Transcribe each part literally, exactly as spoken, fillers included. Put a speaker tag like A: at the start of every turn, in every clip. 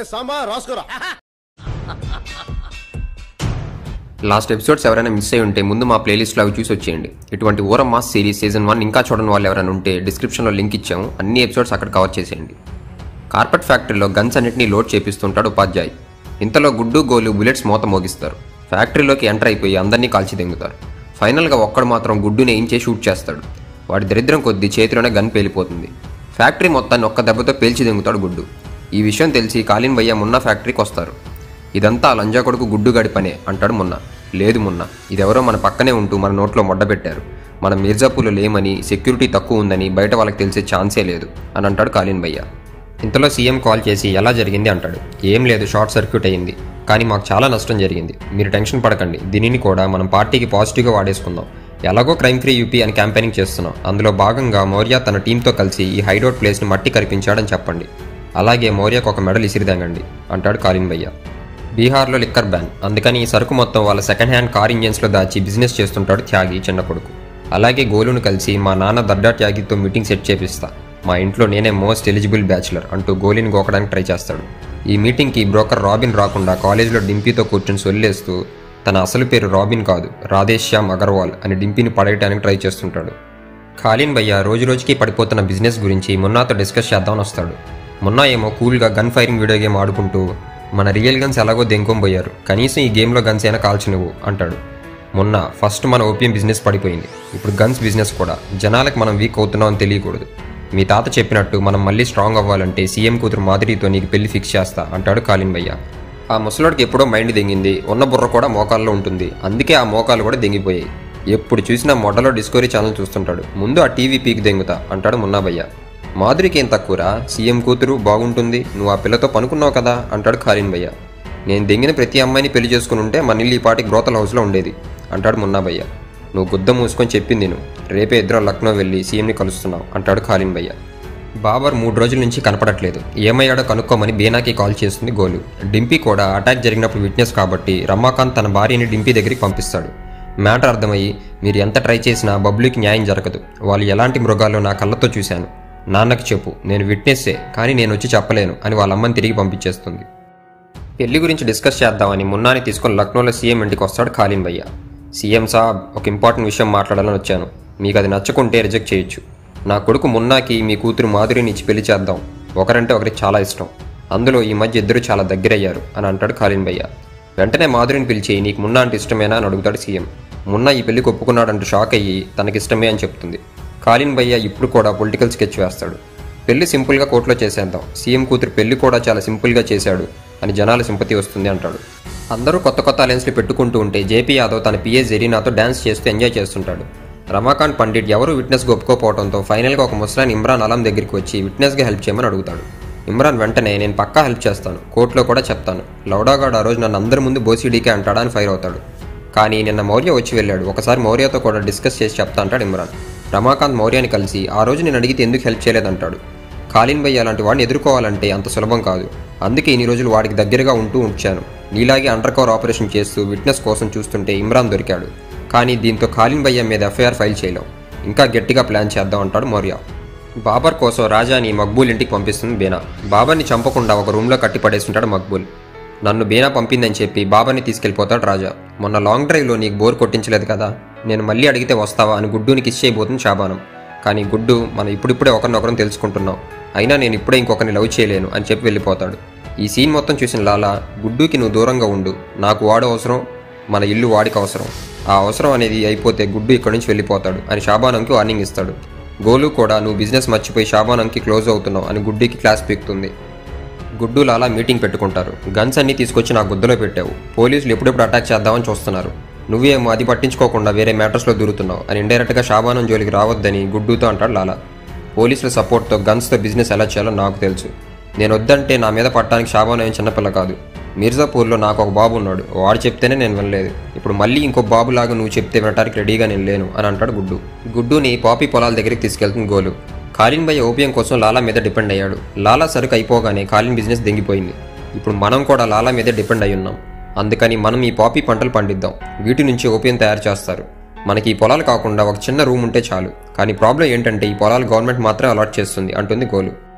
A: Last episodes ఎవరైనా miss అయి ఉంటే ముందు మా ప్లేలిస్ట్లో అవి చూసి వచ్చేయండి. ఇటువంటి ఓరం మాస్ సిరీస్ సీజన్ వన్ ఇంకా చూడని వాళ్ళు ఎవరైనా ఉంటే డిస్క్రిప్షన్లో లింక్ ఇచ్చాము, అన్ని ఎపిసోడ్స్ అక్కడ కవర్ చేసేయండి. కార్పెట్ ఫ్యాక్టరీలో గన్స్ అన్నింటినీ లోడ్ చేపిస్తుంటాడు ఉపాధ్యాయ్. ఇంతలో గుడ్డు గోలు బుల్లెట్స్ మోత మోగిస్తారు. ఫ్యాక్టరీలోకి ఎంటర్ అయిపోయి అందరినీ కాల్చి దెంగుతారు. ఫైనల్గా ఒక్కడు మాత్రం గుడ్డుని ఏం చేసి షూట్ చేస్తాడు. వాడి దరిద్రం కొద్దీ చేతిలోనే గన్ పేలిపోతుంది. ఫ్యాక్టరీ మొత్తాన్ని ఒక్క దెబ్బతో పేల్చి దెంగుతాడు గుడ్డు. ఈ విషయం తెలిసి కాలిన్ భయ్య మున్నా ఫ్యాక్టరీకి వస్తారు. ఇదంతా లంజా కొడుకు గుడ్డుగాడి పనే అంటాడు మున్నా. లేదు మున్నా, ఇదెవరో మన పక్కనే ఉంటూ మన నోట్లో మొడ్డ పెట్టారు. మనం మిర్జాపూర్లో లేమని, సెక్యూరిటీ తక్కువ ఉందని బయట వాళ్ళకి తెలిసే ఛాన్సే లేదు అని అంటాడు కాలిన్ భయ్య. ఇంతలో సీఎం కాల్ చేసి ఎలా జరిగింది అంటాడు. ఏం లేదు, షార్ట్ సర్క్యూట్ అయ్యింది, కానీ మాకు చాలా నష్టం జరిగింది. మీరు టెన్షన్ పడకండి, దీనిని కూడా మనం పార్టీకి పాజిటివ్గా వాడేసుకుందాం. ఎలాగో క్రైమ్ ఫ్రీ యూపీ అని క్యాంపెయినింగ్ చేస్తున్నాం. అందులో భాగంగా మౌర్య తన టీంతో కలిసి ఈ హైడౌట్ ప్లేస్ని మట్టి కరిపించాడని చెప్పండి. అలాగే మౌర్యకు ఒక మెడల్ ఇసిరిదంగండి అంటాడు కాలిన్ భయ్య. బీహార్లో లిక్కర్ బ్యాన్, అందుకని ఈ సరుకు మొత్తం వాళ్ళ సెకండ్ హ్యాండ్ కార్ ఇంజన్స్లో దాచి బిజినెస్ చేస్తుంటాడు త్యాగి చిన్న కొడుకు. అలాగే గోలును కలిసి మా నాన్న దడ్డా త్యాగితో మీటింగ్ సెట్ చేపిస్తా, మా ఇంట్లో నేనే మోస్ట్ ఎలిజిబుల్ బ్యాచులర్ అంటూ గోలిని గోకడానికి ట్రై చేస్తాడు. ఈ మీటింగ్కి బ్రోకర్ రాబిన్ రాకుండా కాలేజీలో డింపీతో కూర్చొని సొల్లేస్తూ తన అసలు పేరు రాబిన్ కాదు, రాధేశ్యామ్ అగర్వాల్ అని డింపీని పడేయడానికి ట్రై చేస్తుంటాడు. కాలిన్ భయ్య రోజు రోజుకి పడిపోతున్న బిజినెస్ గురించి మున్నాతో డిస్కస్ చేద్దామని వస్తాడు. మున్నా ఏమో కూల్గా గన్ ఫైరింగ్ వీడియో గేమ్ ఆడుకుంటూ మన రియల్ గన్స్ ఎలాగో దెంకొనిపోయారు, కనీసం ఈ గేమ్లో గన్స్ అయినా కాల్చి నువ్వు అంటాడు. మొన్న ఫస్ట్ మన ఓపీఎం బిజినెస్ పడిపోయింది, ఇప్పుడు గన్స్ బిజినెస్ కూడా. జనాలకు మనం వీక్ అవుతున్నామని తెలియకూడదు. మీ తాత చెప్పినట్టు మనం మళ్ళీ స్ట్రాంగ్ అవ్వాలంటే సీఎం కూతురు మాదిరితో నీకు పెళ్లి ఫిక్స్ చేస్తా అంటాడు కాలిన్ భయ్య. ఆ ముసలోడికి ఎప్పుడో మైండ్ దెంగింది, ఉన్న బుర్ర కూడా మోకాల్లో ఉంటుంది, అందుకే ఆ మోకాలు కూడా దెంగిపోయాయి. ఎప్పుడు చూసినా మొడలో డిస్కవరీ ఛానల్ చూస్తుంటాడు, ముందు ఆ టీవీ పీకి దెంగుతా అంటాడు మున్నా భయ్య. మాధురికి ఏం తక్కువరా, సీఎం కూతురు బాగుంటుంది, నువ్వు ఆ పిల్లతో పనుకున్నావు కదా అంటాడు కాలిన్ భయ్య. నేను దెంగిన ప్రతి అమ్మాయిని పెళ్లి చేసుకుని ఉంటే మన ఇల్లు ఈ పాటి గ్రోతల్ హౌస్లో ఉండేది అంటాడు మున్నా భయ్య. నువ్వు గుద్ద మూసుకొని చెప్పింది నేను, రేపే ఇద్దరు లక్నో వెళ్ళి సీఎంని కలుస్తున్నావు అంటాడు కాలిన్ భయ్య. బాబర్ మూడు రోజుల నుంచి కనపడట్లేదు, ఏమయ్యాడో కనుక్కోమని బేనాకి కాల్ చేస్తుంది గోలు. డింపీ కూడా అటాక్ జరిగినప్పుడు విట్నెస్ కాబట్టి రమాకాంత్ తన భార్యని డింపీ దగ్గరికి పంపిస్తాడు. మ్యాటర్ అర్థమయ్యి మీరు ఎంత ట్రై చేసినా బబ్లుకి న్యాయం జరగదు, వాళ్ళు ఎలాంటి మృగాల్లో నా కళ్ళతో చూశాను, నాన్నకు చెప్పు, నేను విట్నెస్సే కానీ నేను వచ్చి చెప్పలేను అని వాళ్ళ అమ్మని తిరిగి పంపించేస్తుంది. పెళ్లి గురించి డిస్కస్ చేద్దామని మున్నాని తీసుకొని లక్నోలో సీఎం ఇంటికి వస్తాడు కాలిన్ భయ్య. సీఎం సాబ్, ఒక ఇంపార్టెంట్ విషయం మాట్లాడాలని వచ్చాను, మీకు అది నచ్చకుంటే రిజెక్ట్ చేయొచ్చు. నా కొడుకు మున్నాకి మీ కూతురు మాధురిని ఇచ్చి పెళ్లి చేద్దాం, ఒకరంటే ఒకరికి చాలా ఇష్టం, అందులో ఈ మధ్య ఇద్దరు చాలా దగ్గరయ్యారు అని అంటాడు కాలిన్ భయ్య. వెంటనే మాధురిని పిలిచి నీకు మున్నా అంటే ఇష్టమేనా అని అడుగుతాడు సీఎం. మున్నా ఈ పెళ్లికి ఒప్పుకున్నాడంటూ షాక్ అయ్యి తనకిష్టమే అని చెప్తుంది. కాలిన్ భయ్య ఇప్పుడు కూడా పొలిటికల్ స్కెచ్ వేస్తాడు. పెళ్లి సింపుల్గా కోర్టులో చేసేద్దాం, సీఎం కూతురు పెళ్లి కూడా చాలా సింపుల్గా చేశాడు అని జనాల సింపతి వస్తుంది అంటాడు. అందరూ కొత్త కొత్త అలయన్స్లు పెట్టుకుంటూ ఉంటే జేపీ యాదవ్ తన పిఏ జెరీనాతో డ్యాన్స్ చేస్తూ ఎంజాయ్ చేస్తుంటాడు. రమాకాంత్ పండిట్ ఎవరు విట్నెస్గా ఒప్పుకోపోవడంతో ఫైనల్గా ఒక ముస్లాన్ ఇమ్రాన్ అలం దగ్గరికి వచ్చి విట్నెస్గా హెల్ప్ చేయమని అడుగుతాడు. ఇమ్రాన్ వెంటనే నేను పక్కా హెల్ప్ చేస్తాను, కోర్టులో కూడా చెప్తాను, లౌడాగాడ్ ఆ రోజు నన్ను అందరి ముందు బోసీడీకే అంటాడా అని ఫైర్ అవుతాడు. కానీ నిన్న మౌర్య వచ్చి వెళ్ళాడు, ఒకసారి మౌర్యతో కూడా డిస్కస్ చేసి చెప్తా అంటాడు ఇమ్రాన్. రమాకాంత్ మౌర్యాని కలిసి ఆ రోజు నేను అడిగితే ఎందుకు హెల్ప్ చేయలేదంటాడు. కాలిన్ భయ్య అలాంటి వాడిని ఎదుర్కోవాలంటే అంత సులభం కాదు, అందుకే ఇన్ని రోజులు వాడికి దగ్గరగా ఉంటూ ఉంచాను. నీలాగే అండర్ కవర్ ఆపరేషన్ చేస్తూ విట్నెస్ కోసం చూస్తుంటే ఇమ్రాన్ దొరికాడు, కానీ దీంతో కాలిన్ భయ్య మీద ఎఫ్ఐఆర్ ఫైల్ చేయలేం, ఇంకా గట్టిగా ప్లాన్ చేద్దాం అంటాడు మౌర్య. బాబర్ కోసం రాజాని మక్బూల్ ఇంటికి పంపిస్తుంది బేనా. బాబర్ని చంపకుండా ఒక రూమ్లో కట్టి పడేస్తుంటాడు మక్బూల్. నన్ను బేనా పంపిందని చెప్పి బాబర్ని తీసుకెళ్ళిపోతాడు రాజా. మొన్న లాంగ్ డ్రైవ్లో నీకు బోర్ కొట్టించలేదు కదా, నేను మళ్ళీ అడిగితే వస్తావా అని గుడ్డుని కిస్ చేయబోతుంది షాబానం. కానీ గుడ్డు మనం ఇప్పుడిప్పుడే ఒకరినొకరం తెలుసుకుంటున్నాం, అయినా నేను ఇప్పుడే ఇంకొకరిని లవ్ చేయలేను అని చెప్పి వెళ్ళిపోతాడు. ఈ సీన్ మొత్తం చూసిన లాలా గుడ్డుకి నువ్వు దూరంగా ఉండు, నాకు వాడు అవసరం, మన ఇల్లు వాడికి అవసరం, ఆ అవసరం అనేది అయిపోతే గుడ్డు ఇక్కడి నుంచి వెళ్ళిపోతాడు అని షాబానంకి వార్నింగ్ ఇస్తాడు. గోలు కూడా నువ్వు బిజినెస్ మర్చిపోయి షాబానంకి క్లోజ్ అవుతున్నావు అని గుడ్డుకి క్లాస్ పీకుతుంది. గుడ్డు లాలా మీటింగ్ పెట్టుకుంటారు. గన్స్ అన్నీ తీసుకొచ్చి నా గుద్దలో పెట్టావు, పోలీసులు ఎప్పుడెప్పుడు అటాక్ చేద్దామని చూస్తున్నారు, నువ్వేమో అది పట్టించుకోకుండా వేరే మ్యాటర్స్లో దూరుతున్నావు అని ఇండైరెక్ట్గా షాబానం జోలికి రావద్దని గుడ్డుతో అంటాడు లాలా. పోలీసుల సపోర్ట్తో గన్స్తో బిజినెస్ ఎలా చేయాలో నాకు తెలుసు, నేను వద్దంటే నా మీద పట్టడానికి షాబానం ఏం చిన్నపిల్ల కాదు. మిర్జాపూర్లో నాకు ఒక బాబు ఉన్నాడు, వాడు చెప్తేనే నేను వినలేదు, ఇప్పుడు మళ్ళీ ఇంకో బాబులాగా నువ్వు చెప్తే వినటానికి రెడీగా నేను లేను అని అంటాడు గుడ్డు. గుడ్డుని పాపీ పొలాల దగ్గరికి తీసుకెళ్తుంది గోలు. కాలిన్ భయ్య ఓపీఎం కోసం లాలా మీద డిపెండ్ అయ్యాడు. లాలా సరుకు అయిపోగానే కాలిన్ బిజినెస్ దెంగిపోయింది. ఇప్పుడు మనం కూడా లాలా మీదే డిపెండ్ అయి ఉన్నాం, అందుకని మనం ఈ పాపీ పంటలు పండిద్దాం, వీటి నుంచి ఓపీఎం తయారు చేస్తారు. మనకి ఈ పొలాలు కాకుండా ఒక చిన్న రూమ్ ఉంటే చాలు, కానీ ప్రాబ్లం ఏంటంటే ఈ పొలాలు గవర్నమెంట్ మాత్రమే అలాట్ చేస్తుంది అంటుంది గోలు.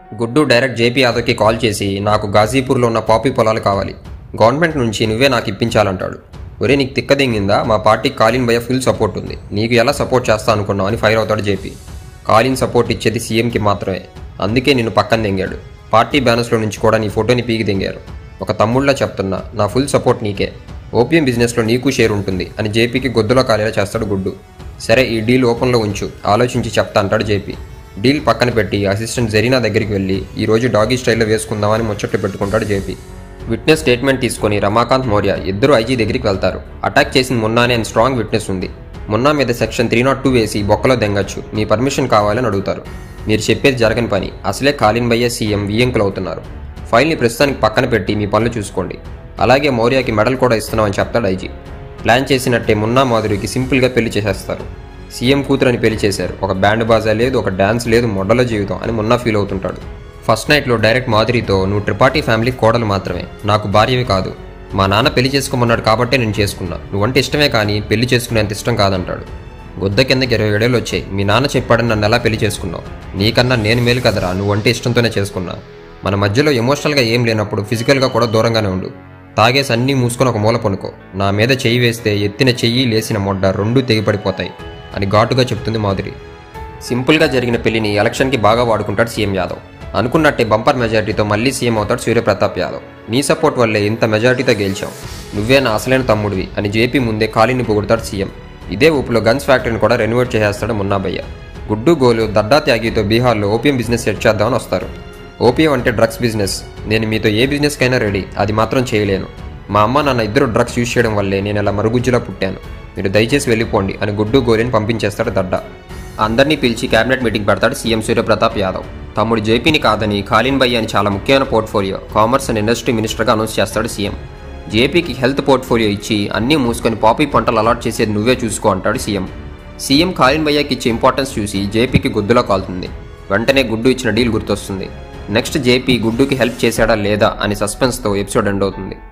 A: గుడ్డు డైరెక్ట్ జేపీ యాదవ్కి కాల్ చేసి నాకు గాజీపూర్లో ఉన్న పాపీ పొలాలు కావాలి, గవర్నమెంట్ నుంచి నువ్వే నాకు ఇప్పించాలంటాడు. ఒరే నీకు తిక్కదింగిందా, మా పార్టీకి కాలిన్ భయ్య ఫుల్ సపోర్ట్ ఉంది, నీకు ఎలా సపోర్ట్ చేస్తా అనుకున్నావు అని ఫైర్ అవుతాడు జేపీ. కాలిన్ సపోర్ట్ ఇచ్చేది సీఎంకి మాత్రమే, అందుకే నిన్ను పక్కన దింగాడు. పార్టీ బ్యానర్స్లో నుంచి కూడా నీ ఫోటోని పీకి దింగారు. ఒక తమ్ముళ్ళ చెప్తున్నా, నా ఫుల్ సపోర్ట్ నీకే, ఓపీఎం బిజినెస్లో నీకు షేర్ ఉంటుంది అని జేపీకి గొద్దులో కాలేలా చేస్తాడు గుడ్డు. సరే ఈ డీల్ ఓపెన్లో ఉంచు, ఆలోచించి చెప్తా అంటాడు జేపీ. డీల్ పక్కన పెట్టి అసిస్టెంట్ జరీనా దగ్గరికి వెళ్ళి ఈరోజు డాగీ స్టైల్లో వేసుకుందామని ముచ్చట్లు పెట్టుకుంటాడు జేపీ. విట్నెస్ స్టేట్మెంట్ తీసుకుని రమాకాంత్ మౌర్య ఇద్దరు ఐజీ దగ్గరికి వెళ్తారు. అటాక్ చేసిన మున్నానే అని స్ట్రాంగ్ విట్నెస్ ఉంది, మున్నా మీద సెక్షన్ త్రీ నాట్ టూ వేసి బొక్కలో దెంగచ్చు, మీ పర్మిషన్ కావాలని అడుగుతారు. మీరు చెప్పేది జరగని పని, అసలే కాలిన్ భయ్య సీఎం వియ్యంకులు అవుతున్నారు, ఫైల్ని ప్రస్తుతానికి పక్కన పెట్టి మీ పనులు చూసుకోండి, అలాగే మౌర్యకి మెడల్ కూడా ఇస్తున్నామని చెప్తాడు ఐజీ. ప్లాన్ చేసినట్టే మున్నా మాధురికి సింపుల్గా పెళ్లి చేసేస్తారు. సీఎం కూతురని పెళ్లి చేశారు, ఒక బ్యాండ్ బాజా లేదు, ఒక డ్యాన్స్ లేదు, మొడల జీవితం అని మున్నా ఫీల్ అవుతుంటాడు. ఫస్ట్ నైట్లో డైరెక్ట్ మాధురితో నువ్వు త్రిపాఠి ఫ్యామిలీ కోడలు మాత్రమే, నాకు భార్యవి కాదు, మా నాన్న పెళ్లి చేసుకోమన్నాడు కాబట్టే నేను చేసుకున్నా, నువ్వంటే ఇష్టమే కానీ పెళ్లి చేసుకునేంత ఇష్టం కాదంటాడు. గుద్ద కిందకి ఇరవై ఏడేళ్ళు వచ్చాయి, మీ నాన్న చెప్పాడని నన్ను ఎలా పెళ్లి చేసుకున్నావు, నీకన్నా నేను మేలు కదరా, నువ్వంటే ఇష్టంతోనే చేసుకున్నా, మన మధ్యలో ఎమోషనల్గా ఏం లేనప్పుడు ఫిజికల్గా కూడా దూరంగానే ఉండు, తాగేసి అన్నీ మూసుకొని ఒక మూల పనుకో, నా మీద చెయ్యి వేస్తే ఎత్తిన చెయ్యి లేసిన మొడ్డ రెండూ తెగిపడిపోతాయి అని ఘాటుగా చెప్తుంది మాధురి. సింపుల్గా జరిగిన పెళ్లిని ఎలక్షన్కి బాగా వాడుకుంటాడు సీఎం యాదవ్. అనుకున్నట్టే బంపర్ మెజారిటీతో మళ్ళీ సీఎం అవుతాడు సూర్యప్రతాప్ యాదవ్. నీ సపోర్ట్ వల్లే ఇంత మెజారిటీతో గెలిచావు, నువ్వే నా అసలైన తమ్ముడివి అని జేపీ ముందే కాలిని పొగుడతాడు సీఎం. ఇదే ఊపులో గన్స్ ఫ్యాక్టరీని కూడా రెనోవేట్ చేసేస్తాడు మున్నా భయ్య. గుడ్డు గోలు దడ్డా త్యాగితో బీహార్లో ఓపీఎం బిజినెస్ సెట్ చేద్దామని వస్తారు. ఓపీఎం అంటే డ్రగ్స్ బిజినెస్, నేను మీతో ఏ బిజినెస్కైనా రెడీ, అది మాత్రం చేయలేను, మా అమ్మ నాన్న ఇద్దరు డ్రగ్స్ యూజ్ చేయడం వల్లే నేను ఇలా మరుగుజ్జులా పుట్టాను, మీరు దయచేసి వెళ్ళిపోండి అని గుడ్డు గోలిని పంపించేస్తాడు దడ్డా. అందరినీ పిలిచి క్యాబినెట్ మీటింగ్ పెడతాడు సీఎం సూర్యప్రతాప్ యాదవ్. తమ్ముడు జేపీని కాదని కాలిన్ భయ్య అని చాలా ముఖ్యమైన పోర్ట్ఫోలియో కామర్స్ అండ్ ఇండస్ట్రీ మినిస్టర్గా అనౌన్స్ చేస్తాడు సీఎం. జేపీకి హెల్త్ పోర్ట్ఫోలియో ఇచ్చి అన్నీ మూసుకొని పాపీ పంటలు అలాట్ చేసేది నువ్వే చూసుకో అంటాడు సీఎం. సీఎం కాలిన్ భయ్యకి ఇచ్చే ఇంపార్టెన్స్ చూసి జేపీకి గుద్దులా కాలుతుంది. వెంటనే గుడ్డు ఇచ్చిన డీల్ గుర్తొస్తుంది. నెక్స్ట్ జేపీ గుడ్డుకి హెల్ప్ చేశాడా లేదా అని సస్పెన్స్తో ఎపిసోడ్ ఎండ్ అవుతుంది.